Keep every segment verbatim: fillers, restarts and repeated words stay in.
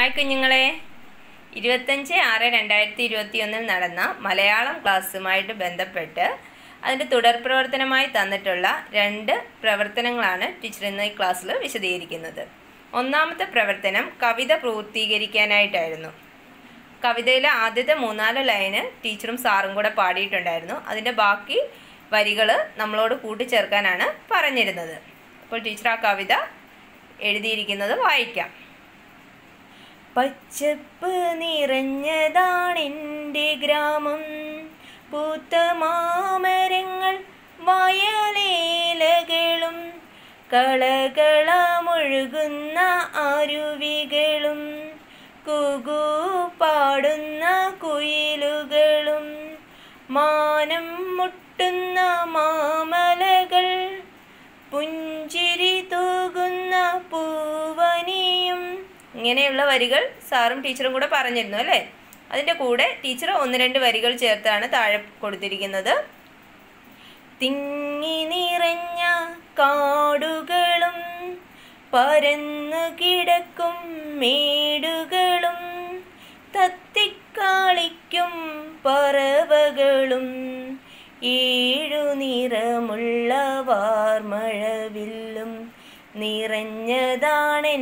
Hi കുഞ്ഞുങ്ങളെ, ഇരുപത്തഞ്ച് ആറ് രണ്ടായിരത്തി ഇരുപത്തി ഒന്നിൽ നടന്ന മലയാളം ക്ലാസ്സുമായിട്ട് ബന്ധപ്പെട്ട് അതിൻ്റെ തുടർ പ്രവർത്തനമായി തന്നിട്ടുള്ള രണ്ട് പ്രവർത്തനങ്ങളാണ് ടീച്ചർ ഇന്ന് ഈ ക്ലാസ്സിൽ വിശദീകരിക്കുന്നത്. ഒന്നാമത്തെ പ്രവർത്തനം കവിത പൂർത്തീകരിക്കാനായിട്ടായിരുന്നു. കവിതയിലെ ആദ്യത്തെ മൂന്നാല് ലൈന് ടീച്ചറും സാറും കൂടെ പാടിയിട്ടുണ്ടായിരുന്നു. അതിൻ്റെ ബാക്കി വരികൾ നമ്മളോട് കൂട്ടിച്ചേർക്കാനാണ് പറഞ്ഞിരുന്നത്. അപ്പോൾ ടീച്ചർ ആ കവിത എഴുതിയിരിക്കുന്നത് വായിക്കാം. പച്ചപ്പ് നിറഞ്ഞതാണെൻ്റെ ഗ്രാമം, പൂത്ത മാമരങ്ങൾ വയലേലകളും കളകളമൊഴുകുന്ന അരുവികളും കുകു പാടുന്ന കുയിലുകളും മാനം മുട്ടുന്ന മാമലകൾ പുഞ്ചിരി തൂകുന്ന പൂവനിയും. ഇങ്ങനെയുള്ള വരികൾ സാറും ടീച്ചറും കൂടെ പറഞ്ഞിരുന്നു അല്ലേ? അതിൻ്റെ കൂടെ ടീച്ചർ ഒന്ന് രണ്ട് വരികൾ ചേർത്താണ് താഴെ കൊടുത്തിരിക്കുന്നത്. തിങ്ങി നിറഞ്ഞ കാടുകളും പരന്നു കിടക്കും മേടുകളും തത്തിക്കാളിക്കും പറവകളും ഏഴു നിറമുള്ള വാർമഴവില്ലും നിറഞ്ഞതാണെൻ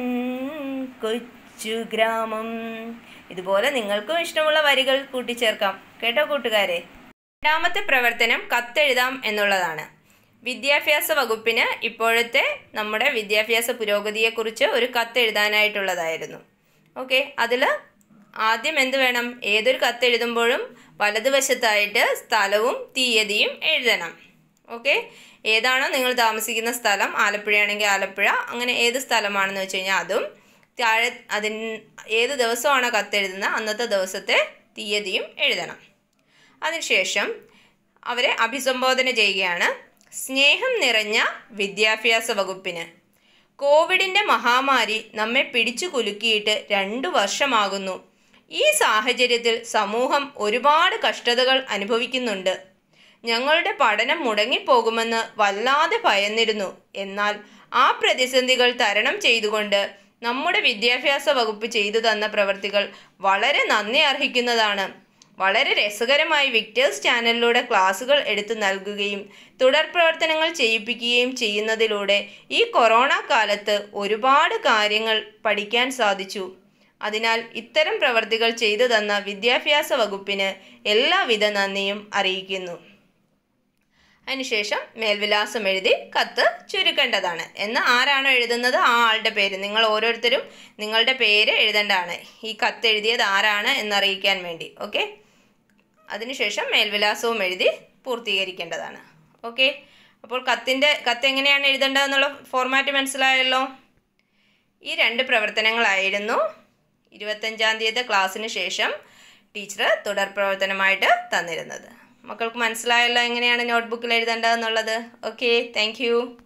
കൊച്ചു ഗ്രാമം. ഇതുപോലെ നിങ്ങൾക്കും ഇഷ്ടമുള്ള വരികൾ കൂട്ടിച്ചേർക്കാം കേട്ടോ കൂട്ടുകാരെ. രണ്ടാമത്തെ പ്രവർത്തനം കത്തെഴുതാം എന്നുള്ളതാണ്. വിദ്യാഭ്യാസ വകുപ്പിന് ഇപ്പോഴത്തെ നമ്മുടെ വിദ്യാഭ്യാസ പുരോഗതിയെക്കുറിച്ച് ഒരു കത്തെഴുതാനായിട്ടുള്ളതായിരുന്നു. ഓക്കെ, അതിൽ ആദ്യം എന്ത് വേണം? ഏതൊരു കത്തെഴുതുമ്പോഴും വലതുവശത്തായിട്ട് സ്ഥലവും തീയതിയും എഴുതണം. ഓക്കെ, ഏതാണോ നിങ്ങൾ താമസിക്കുന്ന സ്ഥലം, ആലപ്പുഴയാണെങ്കിൽ ആലപ്പുഴ, അങ്ങനെ ഏത് സ്ഥലമാണെന്ന് വെച്ച് കഴിഞ്ഞാൽ അതും താഴെ അതിന് ഏത് ദിവസമാണോ കത്തെഴുതുന്നത് അന്നത്തെ ദിവസത്തെ തീയതിയും എഴുതണം. അതിനുശേഷം അവരെ അഭിസംബോധന ചെയ്യുകയാണ്. സ്നേഹം നിറഞ്ഞ വിദ്യാഭ്യാസ വകുപ്പിന്, കോവിഡിൻ്റെ മഹാമാരി നമ്മെ പിടിച്ചു കുലുക്കിയിട്ട് രണ്ടു വർഷമാകുന്നു. ഈ സാഹചര്യത്തിൽ സമൂഹം ഒരുപാട് കഷ്ടതകൾ അനുഭവിക്കുന്നുണ്ട്. ഞങ്ങളുടെ പഠനം മുടങ്ങിപ്പോകുമെന്ന് വല്ലാതെ ഭയന്നിരുന്നു. എന്നാൽ ആ പ്രതിസന്ധികൾ തരണം ചെയ്തുകൊണ്ട് നമ്മുടെ വിദ്യാഭ്യാസ വകുപ്പ് ചെയ്തു തന്ന പ്രവൃത്തികൾ വളരെ നന്ദി അർഹിക്കുന്നതാണ്. വളരെ രസകരമായി വിക്ടേഴ്സ് ചാനലിലൂടെ ക്ലാസുകൾ എടുത്തു നൽകുകയും തുടർ പ്രവർത്തനങ്ങൾ ചെയ്യിപ്പിക്കുകയും ചെയ്യുന്നതിലൂടെ ഈ കൊറോണ കാലത്ത് ഒരുപാട് കാര്യങ്ങൾ പഠിക്കാൻ സാധിച്ചു. അതിനാൽ ഇത്തരം പ്രവൃത്തികൾ ചെയ്തു തന്ന വിദ്യാഭ്യാസ വകുപ്പിന് എല്ലാവിധ നന്ദിയും അറിയിക്കുന്നു. അതിനുശേഷം മേൽവിലാസം എഴുതി കത്ത് ചുരുക്കേണ്ടതാണ്. എന്ന് ആരാണോ എഴുതുന്നത് ആ ആളുടെ പേര് നിങ്ങൾ ഓരോരുത്തരും നിങ്ങളുടെ പേര് എഴുതേണ്ടതാണ്, ഈ കത്ത് എഴുതിയത് ആരാണ് എന്നറിയിക്കാൻ വേണ്ടി. ഓക്കെ, അതിനുശേഷം മേൽവിലാസവും എഴുതി പൂർത്തീകരിക്കേണ്ടതാണ്. ഓക്കെ, അപ്പോൾ കത്തിൻ്റെ കത്ത് എങ്ങനെയാണ് എഴുതേണ്ടതെന്നുള്ള ഫോർമാറ്റ് മനസ്സിലായല്ലോ. ഈ രണ്ട് പ്രവർത്തനങ്ങളായിരുന്നു ഇരുപത്തഞ്ചാം തീയതി ക്ലാസ്സിന് ശേഷം ടീച്ചർ തുടർ പ്രവർത്തനമായിട്ട് തന്നിരുന്നത്. മക്കൾക്ക് മനസ്സിലായല്ലോ എങ്ങനെയാണ് നോട്ട്ബുക്കിൽ എഴുതേണ്ടതെന്നുള്ളത്. Okay, thank U.